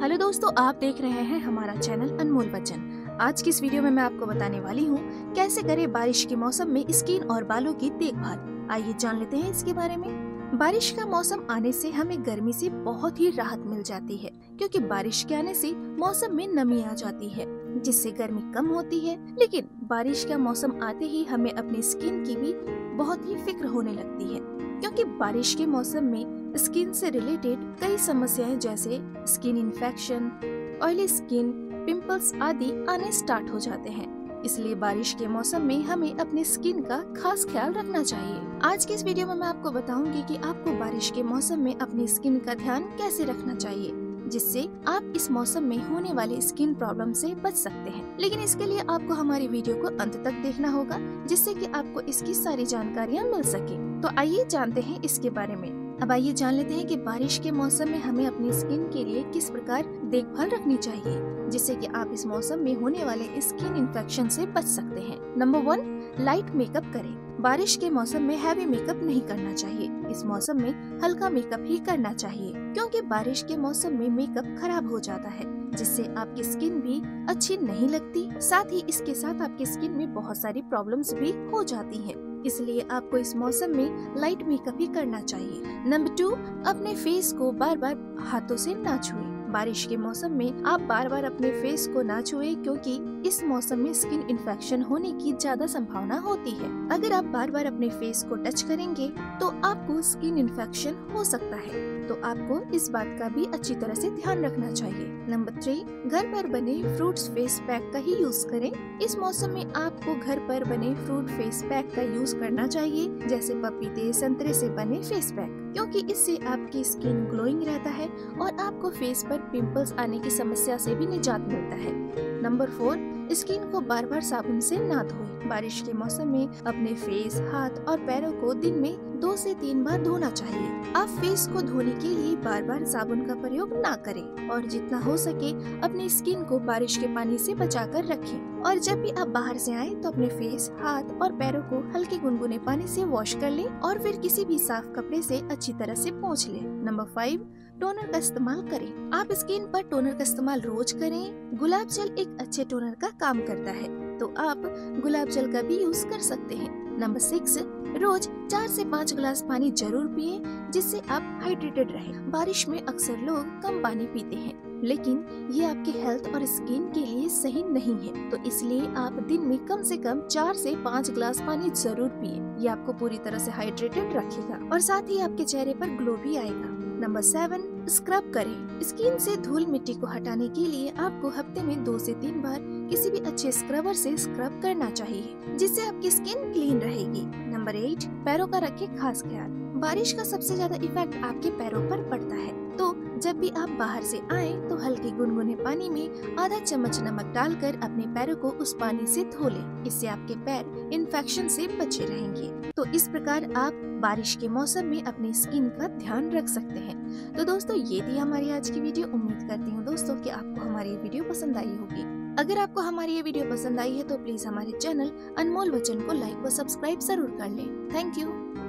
Hello दोस्तों, आप देख रहे हैं हमारा चैनल अनमोल वचन। आज की इस वीडियो में मैं आपको बताने वाली हूँ कैसे करें बारिश के मौसम में स्किन और बालों की देखभाल। आइए जान लेते हैं इसके बारे में। बारिश का मौसम आने से हमें गर्मी से बहुत ही राहत मिल जाती है, क्योंकि बारिश के आने से मौसम में नमी आ जाती है जिससे गर्मी कम होती है। लेकिन बारिश का मौसम आते ही हमें अपनी स्किन की भी बहुत ही फिक्र होने लगती है, क्योंकि बारिश के मौसम में स्किन से रिलेटेड कई समस्याएं जैसे skin infection, oily skin, pimples आदि आने स्टार्ट हो जाते हैं। इसलिए बारिश के मौसम में हमें अपनी स्किन का खास ख्याल रखना चाहिए। आज की इस वीडियो में मैं आपको बताऊंगी कि आपको बारिश के मौसम में अपनी स्किन का ध्यान कैसे रखना चाहिए, जिससे आप इस मौसम में होने वाले स्किन प्रॉब्लम से बच सकते हैं। लेकिन इसके लिए आपको हमारी वीडियो को अंत तक देखना होगा, जिससे कि आपको इसकी सारी जानकारियाँ मिल सके। तो आइए जानते हैं इसके बारे में। अब आइए जान लेते हैं कि बारिश के मौसम में हमें अपनी स्किन के लिए किस प्रकार देखभाल रखनी चाहिए, जिससे कि आप इस मौसम में होने वाले स्किन इन्फेक्शन से बच सकते हैं। नंबर 1, लाइट मेकअप करें। बारिश के मौसम में हैवी मेकअप नहीं करना चाहिए। इस मौसम में हल्का मेकअप ही करना चाहिए, क्योंकि बारिश के मौसम में मेकअप खराब हो जाता है, जिससे आपकी स्किन भी अच्छी नहीं लगती। साथ ही इसके साथ आपकी स्किन में बहुत सारी प्रॉब्लम्स भी हो जाती हैं। इसलिए आपको इस मौसम में लाइट मेकअप ही करना चाहिए। नंबर 2, अपने फेस को बार बार हाथों से ना छुएं। बारिश के मौसम में आप बार बार अपने फेस को ना छुएं, क्योंकि इस मौसम में स्किन इन्फेक्शन होने की ज्यादा संभावना होती है। अगर आप बार बार अपने फेस को टच करेंगे तो आपको स्किन इन्फेक्शन हो सकता है, तो आपको इस बात का भी अच्छी तरह से ध्यान रखना चाहिए। नंबर 3, घर पर बने फ्रूट्स फेस पैक का ही यूज करें। इस मौसम में आपको घर पर बने फ्रूट फेस पैक का यूज करना चाहिए, जैसे पपीते, संतरे से बने फेस पैक, क्योंकि इससे आपकी स्किन ग्लोइंग रहता है और आपको फेस पर पिंपल्स आने की समस्या से भी निजात मिलता है। नंबर 4, स्किन को बार बार साबुन से ना धोएं। बारिश के मौसम में अपने फेस, हाथ और पैरों को दिन में 2 से 3 बार धोना चाहिए। आप फेस को धोने के लिए बार बार साबुन का प्रयोग ना करें और जितना हो सके अपनी स्किन को बारिश के पानी से बचाकर रखें। और जब भी आप बाहर से आए तो अपने फेस, हाथ और पैरों को हल्के गुनगुने पानी से वॉश कर लें और फिर किसी भी साफ कपड़े से अच्छी तरह से पोंछ लें। नंबर 5, टोनर का इस्तेमाल करें। आप स्किन पर टोनर का इस्तेमाल रोज करें। गुलाब जल एक अच्छे टोनर का काम करता है, तो आप गुलाब जल का भी यूज कर सकते हैं। नंबर 6, रोज 4 से 5 गिलास पानी जरूर पिए, जिससे आप हाइड्रेटेड रहें। बारिश में अक्सर लोग कम पानी पीते हैं, लेकिन ये आपके हेल्थ और स्किन के लिए सही नहीं है, तो इसलिए आप दिन में कम से कम 4 से 5 गिलास पानी जरूर पिए। ये आपको पूरी तरह से हाइड्रेटेड रखेगा और साथ ही आपके चेहरे पर ग्लो भी आएगा। नंबर 7, स्क्रब करें। स्किन से धूल मिट्टी को हटाने के लिए आपको हफ्ते में 2 से 3 बार किसी भी अच्छे स्क्रबर से स्क्रब करना चाहिए, जिससे आपकी स्किन क्लीन रहेगी। नंबर 8, पैरों का रखें खास ख्याल। बारिश का सबसे ज्यादा इफेक्ट आपके पैरों पर पड़ता है, तो जब भी आप बाहर से आए तो हल्के गुनगुने पानी में आधा चम्मच नमक डालकर अपने पैरों को उस पानी से धो लें। इससे आपके पैर इन्फेक्शन से बचे रहेंगे। तो इस प्रकार आप बारिश के मौसम में अपनी स्किन का ध्यान रख सकते हैं। तो दोस्तों, ये थी हमारी आज की वीडियो। उम्मीद करती हूँ दोस्तों कि आपको हमारी ये वीडियो पसंद आई होगी। अगर आपको हमारी ये वीडियो पसंद आई है तो प्लीज हमारे चैनल अनमोल वचन को लाइक व सब्सक्राइब जरूर कर लें। Thank you.